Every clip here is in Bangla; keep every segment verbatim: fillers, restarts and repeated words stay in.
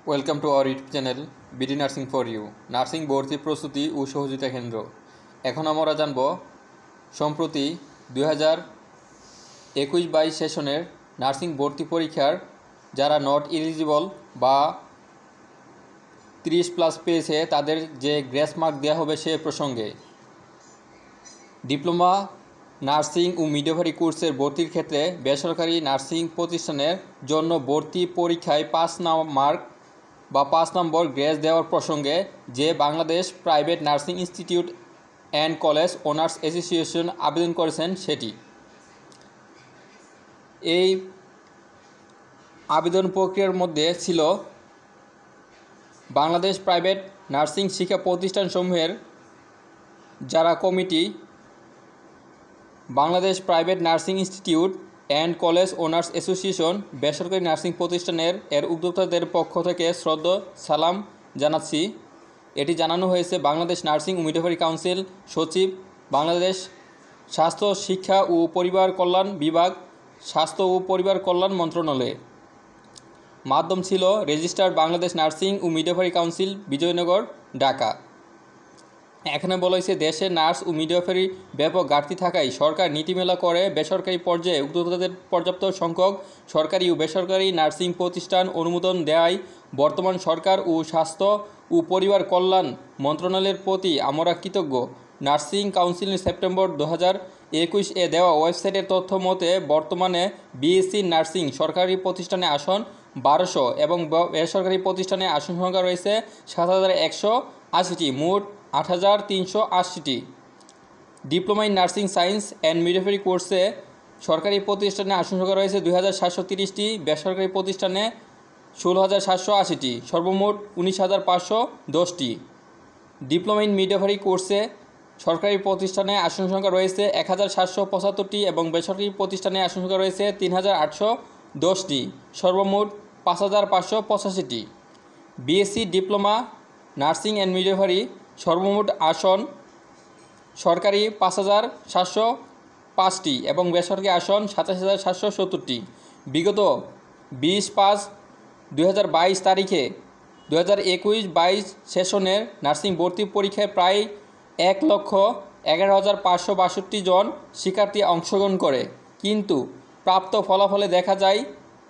Welcome to our YouTube channel BD nursing for you nursing ভর্তি প্রস্তুতি ও সহযোগিতা কেন্দ্র। এখন আমরা জানব সম্প্রতি দুই হাজার একুশ বাইশ সেশনের নার্সিং ভর্তি পরীক্ষার যারা নট এলিজিবল বা ত্রিশ প্লাস পেয়েছে তাদের যে গ্রেস মার্ক দেওয়া হবে সে প্রসঙ্গে। ডিপ্লোমা নার্সিং ও মিডওয়াইফারি কোর্সের ভর্তির ক্ষেত্রে বেসরকারি নার্সিং প্রতিষ্ঠানের জন্য ভর্তি পরীক্ষায় পাঁচ মার্ক বা পাঁচ নম্বর গ্রেস দেওয়ার প্রসঙ্গে যে Bangladesh private nursing institute and college owners association আবেদন করেছেন সেটি। এই আবেদন প্রক্রিয়ার মধ্যে ছিল বাংলাদেশ প্রাইভেট নার্সিং শিক্ষা প্রতিষ্ঠানসমূহের যারা committee, Bangladesh private nursing institute and college owners association বেসরকারি নার্সিং প্রতিষ্ঠানের এর উদ্যোক্তাদের পক্ষ থেকে শ্রদ্ধা সালাম জানাচ্ছি। এটি জানানো হয়েছে বাংলাদেশ নার্সিং ও মিডওয়াইফারি কাউন্সিল সচিব, বাংলাদেশ স্বাস্থ্য শিক্ষা ও পরিবার কল্যাণ বিভাগ, স্বাস্থ্য ও পরিবার কল্যাণ মন্ত্রণালয়ে। মাধ্যম ছিল রেজিস্টার্ড বাংলাদেশ নার্সিং ও মিডওয়াইফারি কাউন্সিল, বিজয়নগর, ঢাকা। এখানে বলা হয়েছে দেশে নার্স ও মিডওয়াইফারি ব্যাপক ঘাটতি থাকায় সরকার নীতিমেলা করে বেসরকারি পর্যায়ে উদ্যোক্তাদের পর্যাপ্ত সংখ্যক সরকারি ও বেসরকারি নার্সিং প্রতিষ্ঠান অনুমোদন দেওয়ায় বর্তমান সরকার ও স্বাস্থ্য ও পরিবার কল্যাণ মন্ত্রণালয়ের প্রতি আমরা কৃতজ্ঞ। নার্সিং কাউন্সিলের সেপ্টেম্বর দু হাজার একুশ এ দেওয়া ওয়েবসাইটের তথ্য মতে বর্তমানে বিএসসি নার্সিং সরকারি প্রতিষ্ঠানে আসন বারোশো এবং বেসরকারি প্রতিষ্ঠানে আসন সংখ্যা রয়েছে সাত হাজার একশো আশিটি, মোট আট হাজার তিনশো আশিটি। Diploma in nursing science and midwifery কোর্সে সরকারি প্রতিষ্ঠানে আসন সংখ্যা রয়েছে দুই হাজার সাতশো তিরিশটি, বেসরকারি প্রতিষ্ঠানে ষোলো হাজার সাতশো আশিটি, সর্বমোট উনিশ হাজার পাঁচশো দশটি। ডিপ্লোমা ইন মিডওয়াইফারি কোর্সে সরকারি প্রতিষ্ঠানে আসন সংখ্যা রয়েছে এক হাজার সাতশো পঁচাত্তরটি এবং বেসরকারি প্রতিষ্ঠানে আসন সংখ্যা রয়েছে তিন হাজার আটশো দশটি, সর্বমোট পাঁচ হাজার পাঁচশো পঁচাশিটি। BSc diploma nursing and midwifery সর্বমোট আসন সরকারি পাঁচ হাজার সাতশো পাঁচটি এবং বেসরকারি আসন সাতাশ হাজার সাতশো সত্তরটি। বিগত বিশ পাঁচ দুই হাজার বাইশ তারিখে দু হাজার একুশ বাইশ সেশনের নার্সিং ভর্তি পরীক্ষায় প্রায় এক লক্ষ এগারো হাজার পাঁচশো বাষট্টি জন শিক্ষার্থী অংশগ্রহণ করে, কিন্তু প্রাপ্ত ফলাফলে দেখা যায়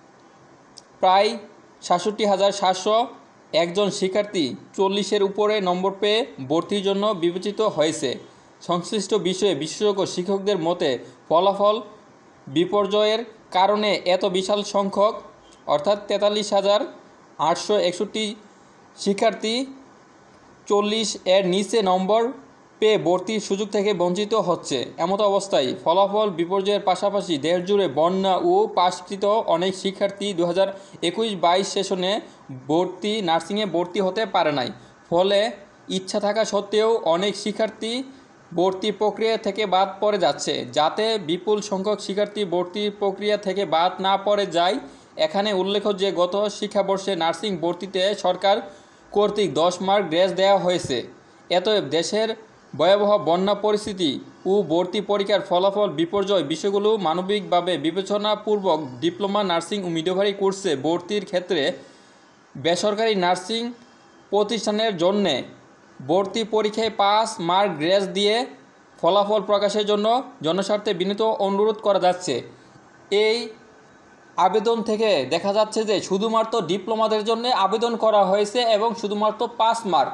প্রায় সাতষট্টি হাজার সাতশো একজন শিক্ষার্থী চল্লিশের উপরে নম্বর পেয়ে ভর্তির জন্য বিবেচিত হয়েছে। সংশ্লিষ্ট বিষয়ে বিশেষজ্ঞ শিক্ষকদের মতে ফলাফল বিপর্যয়ের কারণে এত বিশাল সংখ্যক অর্থাৎ তেতাল্লিশ হাজার আটশো একষট্টি শিক্ষার্থী চল্লিশ এর নিচে নম্বর পেয়ে ভর্তির সুযোগ থেকে বঞ্চিত হচ্ছে। এমত অবস্থায় ফলাফল বিপর্যয়ের পাশাপাশি দেশ জুড়ে বন্যা ও পাশকৃত অনেক শিক্ষার্থী দু হাজার একুশ বাইশ সেশনে ভর্তি নার্সিংয়ে ভর্তি হতে পারে নাই। ফলে ইচ্ছা থাকা সত্ত্বেও অনেক শিক্ষার্থী ভর্তি প্রক্রিয়া থেকে বাদ পড়ে যাচ্ছে। যাতে বিপুল সংখ্যক শিক্ষার্থী ভর্তি প্রক্রিয়া থেকে বাদ না পড়ে যায়, এখানে উল্লেখ্য যে গত শিক্ষাবর্ষে নার্সিং ভর্তিতে সরকার কর্তৃক দশ মার্ক গ্রেস দেওয়া হয়েছে। এতএব দেশের ভয়াবহ বন্যা পরিস্থিতি ও ভর্তি পরীক্ষার ফলাফল বিপর্যয় বিষয়গুলো মানবিকভাবে বিবেচনাপূর্বক ডিপ্লোমা নার্সিং ও মিডওয়াইফারি কোর্সে ভর্তির ক্ষেত্রে বেসরকারি নার্সিং প্রতিষ্ঠানের জন্যে ভর্তি পরীক্ষায় পাঁচ মার্ক গ্রেস দিয়ে ফলাফল প্রকাশের জন্য জনস্বার্থে বিনীত অনুরোধ করা যাচ্ছে। এই আবেদন থেকে দেখা যাচ্ছে যে শুধুমাত্র ডিপ্লোমাদের জন্য আবেদন করা হয়েছে এবং শুধুমাত্র পাঁচ মার্ক।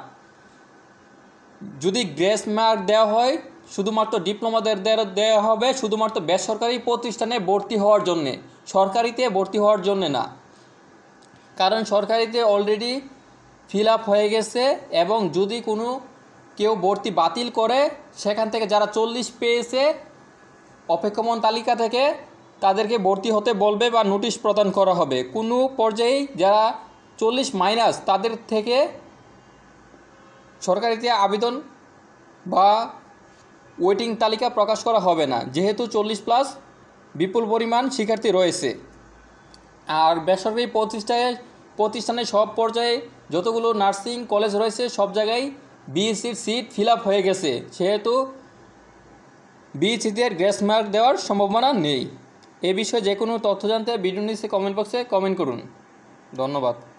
যদি গ্রেস মার্ক দেওয়া হয় শুধুমাত্র ডিপ্লোমাদের দেওয়া হবে শুধুমাত্র বেসরকারি প্রতিষ্ঠানে ভর্তি হওয়ার জন্যে, সরকারিতে ভর্তি হওয়ার জন্যে না। কারণ সরকারিতে অলরেডি ফিল আপ হয়ে গেছে এবং যদি কোনো কেউ ভর্তি বাতিল করে সেখান থেকে যারা চল্লিশ পেয়েছে অপেক্ষমান তালিকা থেকে তাদেরকে ভর্তি হতে বলবে বা নোটিশ প্রদান করা হবে। কোনো পর্যায়ে যারা চল্লিশ মাইনাস তাদের থেকে সরকারিতে আবেদন বা ওয়েটিং তালিকা প্রকাশ করা হবে না, যেহেতু চল্লিশ প্লাস বিপুল পরিমাণ শিক্ষার্থী রয়েছে। আর বেসরকারি প্রতিষ্ঠানে প্রতিষ্ঠানে সব পর্যায়ে যতগুলো নার্সিং কলেজ রয়েছে সব জায়গায় বিএসসির সিট ফিল আপ হয়ে গেছে, সেহেতু বিএসসিতে গ্রেস মার্ক দেওয়ার সম্ভাবনা নেই। এ বিষয়ে যে কোনো তথ্য জানতে ভিডিও নিচে কমেন্ট বক্সে কমেন্ট করুন। ধন্যবাদ।